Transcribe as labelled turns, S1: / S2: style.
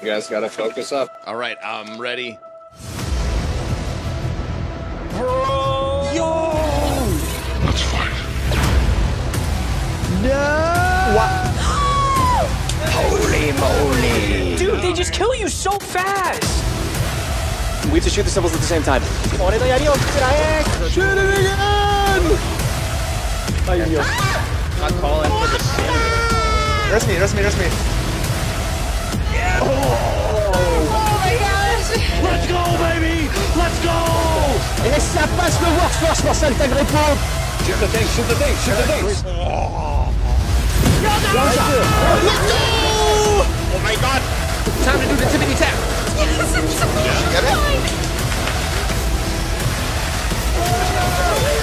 S1: You guys gotta focus up.
S2: All right, I'm ready.
S3: Bro! Yo!
S4: Let's fight.
S3: No!
S5: What? Holy moly!
S3: Dude, they just kill you so fast!
S5: We have to shoot the symbols at the same time.
S3: Shoot it again! Ay, Dios.
S1: Not calling for the
S5: Rest me.
S6: Oh my gosh!
S3: Let's go, baby! Let's go!
S5: Et ça passe le workforce, Marcel, t'as grépo!
S1: Shoot the thing, shoot the thing, shoot the thing!
S3: Let's go!
S2: Oh my god! Time to do the tippity tap!
S6: Yes, it's so
S5: Get it?
S6: fine!